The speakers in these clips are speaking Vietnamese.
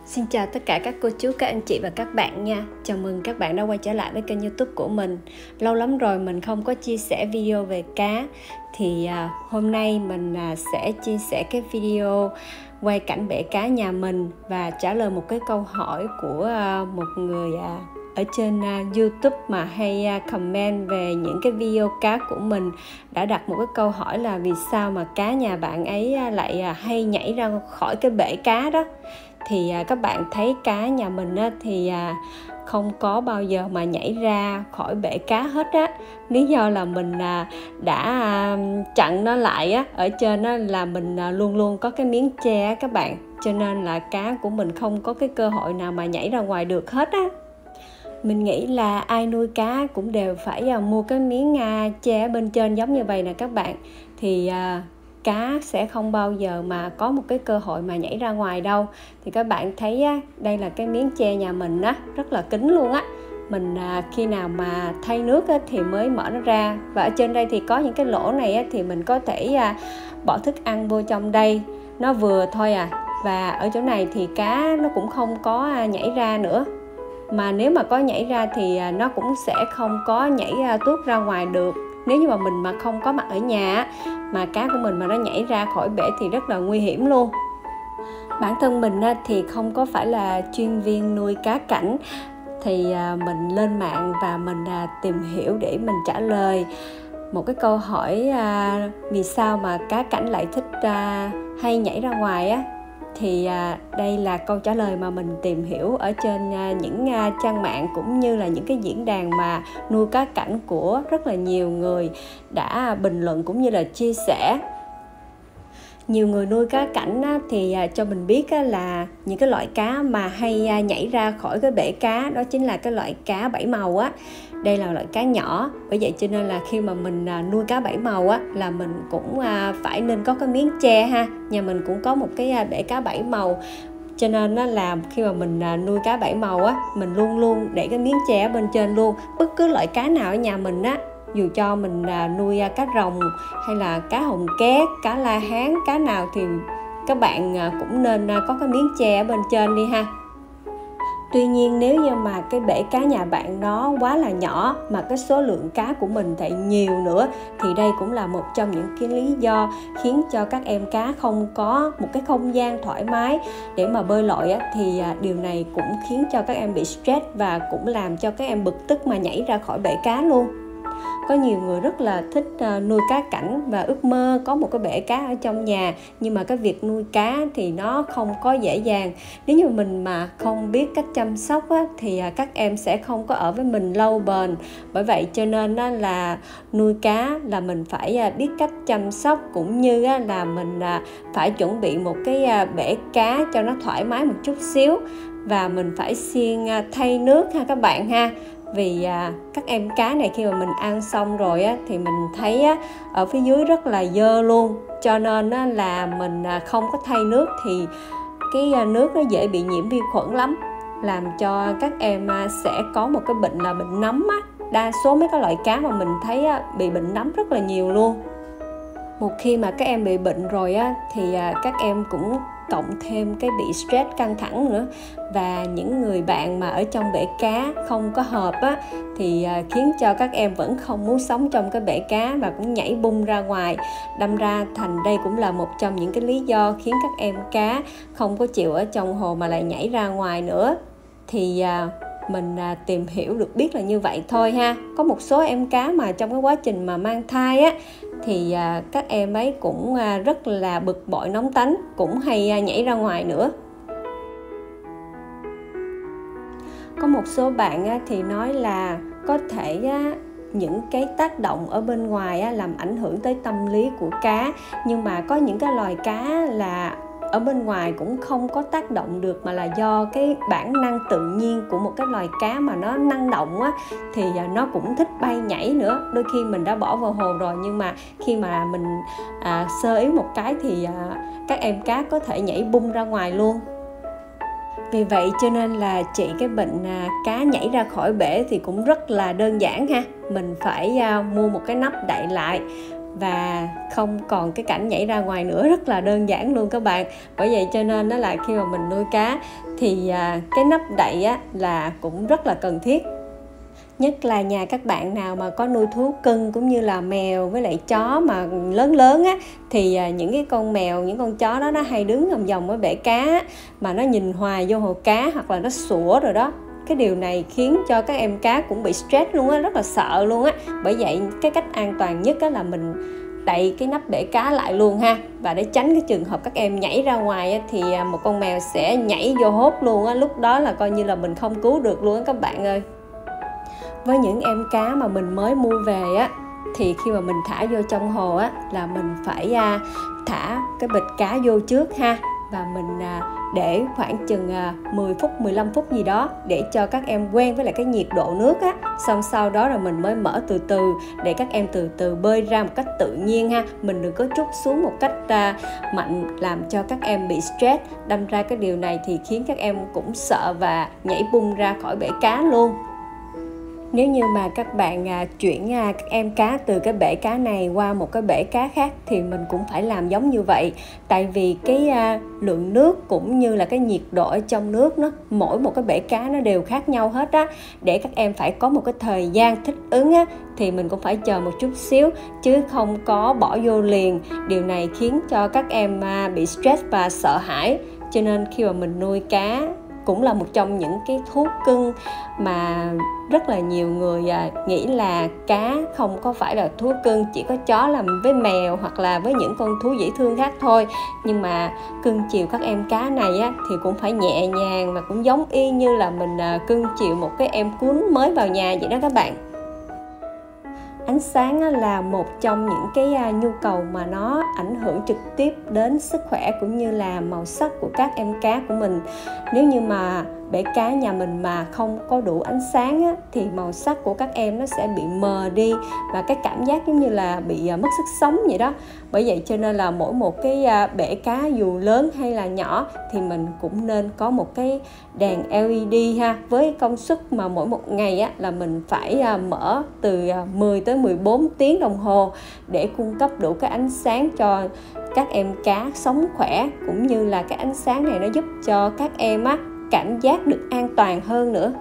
Xin chào tất cả các cô chú, các anh chị và các bạn nha. Chào mừng các bạn đã quay trở lại với kênh YouTube của mình. Lâu lắm rồi mình không có chia sẻ video về cá. Thì hôm nay mình sẽ chia sẻ cái video quay cảnh bể cá nhà mình và trả lời một cái câu hỏi của một người ở trên YouTube mà hay comment về những cái video cá của mình. Đã đặt một cái câu hỏi là vì sao mà cá nhà bạn ấy lại hay nhảy ra khỏi cái bể cá đó. Thì các bạn thấy cá nhà mình thì không có bao giờ mà nhảy ra khỏi bể cá hết á. Lý do là mình đã chặn nó lại á, ở trên là mình luôn luôn có cái miếng tre các bạn, cho nên là cá của mình không có cái cơ hội nào mà nhảy ra ngoài được hết á. Mình nghĩ là ai nuôi cá cũng đều phải mua cái miếng tre bên trên giống như vậy nè các bạn. Thì cá sẽ không bao giờ mà có một cái cơ hội mà nhảy ra ngoài đâu. Thì các bạn thấy đây là cái miếng tre nhà mình rất là kín luôn á. Mình khi nào mà thay nước thì mới mở nó ra. Và ở trên đây thì có những cái lỗ này thì mình có thể bỏ thức ăn vô trong đây, nó vừa thôi Và ở chỗ này thì cá nó cũng không có nhảy ra nữa. Mà nếu mà có nhảy ra thì nó cũng sẽ không có nhảy tuốt ra ngoài được. Nếu như mà mình mà không có mặt ở nhà mà cá của mình mà nó nhảy ra khỏi bể thì rất là nguy hiểm luôn. Bản thân mình thì không có phải là chuyên viên nuôi cá cảnh. Thì mình lên mạng và mình tìm hiểu để mình trả lời một cái câu hỏi vì sao mà cá cảnh lại thích hay nhảy ra ngoài á. Thì đây là câu trả lời mà mình tìm hiểu ở trên những trang mạng cũng như là những cái diễn đàn mà nuôi cá cảnh của rất là nhiều người đã bình luận cũng như là chia sẻ. Nhiều người nuôi cá cảnh thì cho mình biết là những cái loại cá mà hay nhảy ra khỏi cái bể cá đó chính là cái loại cá bảy màu á. Đây là loại cá nhỏ, bởi vậy cho nên là khi mà mình nuôi cá bảy màu là mình cũng phải nên có cái miếng tre ha. Nhà mình cũng có một cái bể cá bảy màu, cho nên là khi mà mình nuôi cá bảy màu mình luôn luôn để cái miếng tre ở bên trên luôn. Bất cứ loại cá nào ở nhà mình dù cho mình nuôi cá rồng hay là cá hồng két, cá la hán, cá nào thì các bạn cũng nên có cái miếng tre ở bên trên đi ha. Tuy nhiên nếu như mà cái bể cá nhà bạn nó quá là nhỏ mà cái số lượng cá của mình thì nhiều nữa thì đây cũng là một trong những cái lý do khiến cho các em cá không có một cái không gian thoải mái để mà bơi lội thì điều này cũng khiến cho các em bị stress và cũng làm cho các em bực tức mà nhảy ra khỏi bể cá luôn. Có nhiều người rất là thích nuôi cá cảnh và ước mơ có một cái bể cá ở trong nhà, nhưng mà cái việc nuôi cá thì nó không có dễ dàng. Nếu như mình mà không biết cách chăm sóc thì các em sẽ không có ở với mình lâu bền. Bởi vậy cho nên là nuôi cá là mình phải biết cách chăm sóc, cũng như là mình phải chuẩn bị một cái bể cá cho nó thoải mái một chút xíu. Và mình phải xuyên thay nước ha các bạn ha. Vì các em cá này khi mà mình ăn xong rồi thì mình thấy ở phía dưới rất là dơ luôn. Cho nên là mình không có thay nước thì cái nước nó dễ bị nhiễm vi khuẩn lắm, làm cho các em sẽ có một cái bệnh là bệnh nấm Đa số mấy cái loại cá mà mình thấy bị bệnh nấm rất là nhiều luôn. Một khi mà các em bị bệnh rồi thì các em cũng cộng thêm cái bị stress, căng thẳng nữa. Và những người bạn mà ở trong bể cá không có hợp thì khiến cho các em vẫn không muốn sống trong cái bể cá và cũng nhảy bung ra ngoài. Đâm ra thành đây cũng là một trong những cái lý do khiến các em cá không có chịu ở trong hồ mà lại nhảy ra ngoài nữa. Thì mình tìm hiểu được biết là như vậy thôi ha. Có một số em cá mà trong cái quá trình mà mang thai thì các em ấy cũng rất là bực bội, nóng tánh, cũng hay nhảy ra ngoài nữa. Có một số bạn thì nói là có thể những cái tác động ở bên ngoài làm ảnh hưởng tới tâm lý của cá. Nhưng mà có những cái loài cá là ở bên ngoài cũng không có tác động được, mà là do cái bản năng tự nhiên của một cái loài cá mà nó năng động thì nó cũng thích bay nhảy nữa. Đôi khi mình đã bỏ vào hồ rồi, nhưng mà khi mà mình sơ ý một cái thì các em cá có thể nhảy bung ra ngoài luôn. Vì vậy cho nên là trị cái bệnh cá nhảy ra khỏi bể thì cũng rất là đơn giản ha. Mình phải mua một cái nắp đậy lại và không còn cái cảnh nhảy ra ngoài nữa, rất là đơn giản luôn các bạn. Bởi vậy cho nên đó là khi mà mình nuôi cá thì cái nắp đậy á, là cũng rất là cần thiết. Nhất là nhà các bạn nào mà có nuôi thú cưng cũng như là mèo với lại chó mà lớn lớn á, thì những cái con mèo, những con chó đó nó hay đứng vòng vòng ở bể cá mà nó nhìn hoài vô hồ cá hoặc là nó sủa rồi đó. Cái điều này khiến cho các em cá cũng bị stress luôn á, rất là sợ luôn á. Bởi vậy cái cách an toàn nhất á là mình đậy cái nắp bể cá lại luôn ha. Và để tránh cái trường hợp các em nhảy ra ngoài á, thì một con mèo sẽ nhảy vô hốt luôn á. Lúc đó là coi như là mình không cứu được luôn á các bạn ơi. Với những em cá mà mình mới mua về á, thì khi mà mình thả vô trong hồ á, là mình phải thả cái bịch cá vô trước ha. Và mình để khoảng chừng 10 phút, 15 phút gì đó để cho các em quen với lại cái nhiệt độ nước á. Xong sau đó rồi mình mới mở từ từ để các em từ từ bơi ra một cách tự nhiên ha. Mình đừng có trút xuống một cách mạnh làm cho các em bị stress. Đâm ra cái điều này thì khiến các em cũng sợ và nhảy bung ra khỏi bể cá luôn. Nếu như mà các bạn chuyển các em cá từ cái bể cá này qua một cái bể cá khác thì mình cũng phải làm giống như vậy. Tại vì cái lượng nước cũng như là cái nhiệt độ ở trong nước nó mỗi một cái bể cá nó đều khác nhau hết á. Để các em phải có một cái thời gian thích ứng á, thì mình cũng phải chờ một chút xíu chứ không có bỏ vô liền. Điều này khiến cho các em bị stress và sợ hãi. Cho nên khi mà mình nuôi cá cũng là một trong những cái thú cưng mà rất là nhiều người nghĩ là cá không có phải là thú cưng, chỉ có chó làm với mèo hoặc là với những con thú dễ thương khác thôi. Nhưng mà cưng chiều các em cá này á, thì cũng phải nhẹ nhàng và cũng giống y như là mình cưng chiều một cái em cún mới vào nhà vậy đó các bạn. Ánh sáng là một trong những cái nhu cầu mà nó ảnh hưởng trực tiếp đến sức khỏe cũng như là màu sắc của các em cá của mình. Nếu như mà bể cá nhà mình mà không có đủ ánh sáng á, thì màu sắc của các em nó sẽ bị mờ đi và cái cảm giác giống như là bị mất sức sống vậy đó. Bởi vậy cho nên là mỗi một cái bể cá dù lớn hay là nhỏ thì mình cũng nên có một cái đèn LED ha, với công suất mà mỗi một ngày á, là mình phải mở từ 10 tới 14 tiếng đồng hồ để cung cấp đủ cái ánh sáng cho các em cá sống khỏe, cũng như là cái ánh sáng này nó giúp cho các em á, cảm giác được an toàn hơn nữa.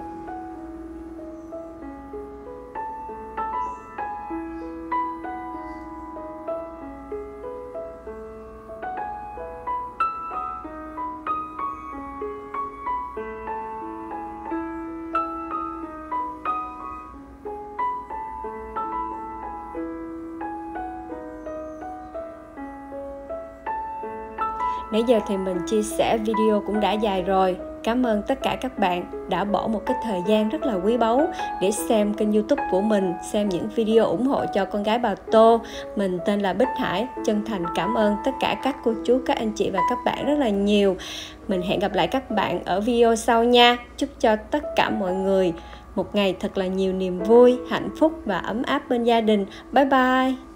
Nãy giờ thì mình chia sẻ video cũng đã dài rồi. Cảm ơn tất cả các bạn đã bỏ một cái thời gian rất là quý báu để xem kênh YouTube của mình, xem những video ủng hộ cho con gái bà Tô. Mình tên là Bích Hải, chân thành cảm ơn tất cả các cô chú, các anh chị và các bạn rất là nhiều. Mình hẹn gặp lại các bạn ở video sau nha. Chúc cho tất cả mọi người một ngày thật là nhiều niềm vui, hạnh phúc và ấm áp bên gia đình. Bye bye!